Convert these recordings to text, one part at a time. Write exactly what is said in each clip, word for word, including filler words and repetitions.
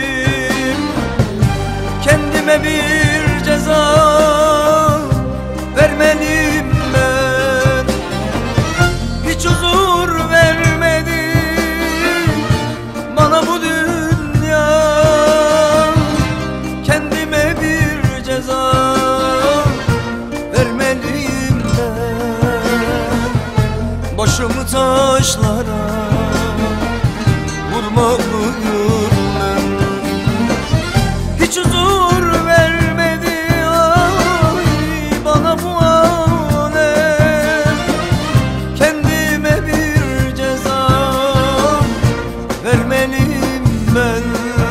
Kendime bir ceza vermeliyim ben. Hiç huzur vermedi bana bu dünya. Kendime bir ceza vermeliyim ben. Başımı taşlara vurmalıyım ben. Hiç huzur vermedi ay bana bu alem. Kendime bir ceza vermeliyim ben.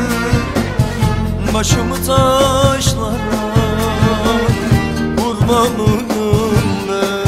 Başımı taşlara vurmalıyım ben.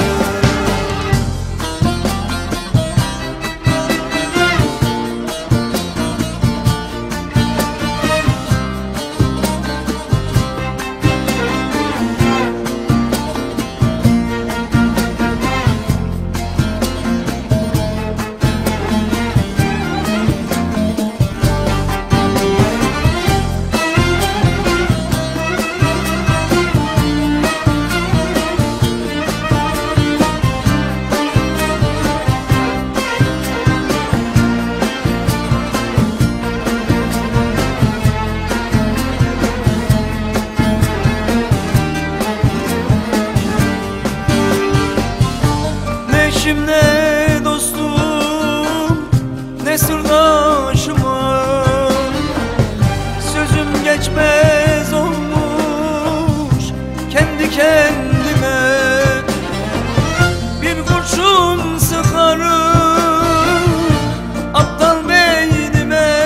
Eşim ne dostum ne sırdaşım var. Sözüm geçmez olmuş kendi kendime. Bir kurşun sıkarım aptal beynime.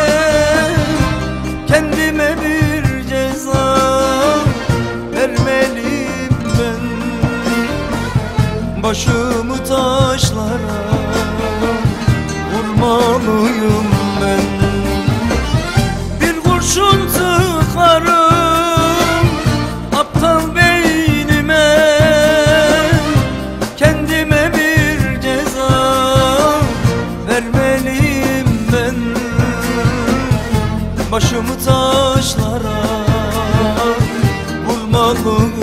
Kendime bir ceza vermeliyim ben. Başımı taşlara vurmalıyım ben. Bir kurşun sıkarım aptal beynime. Kendime bir ceza vermeliyim ben. Başımı taşlara vurmalıyım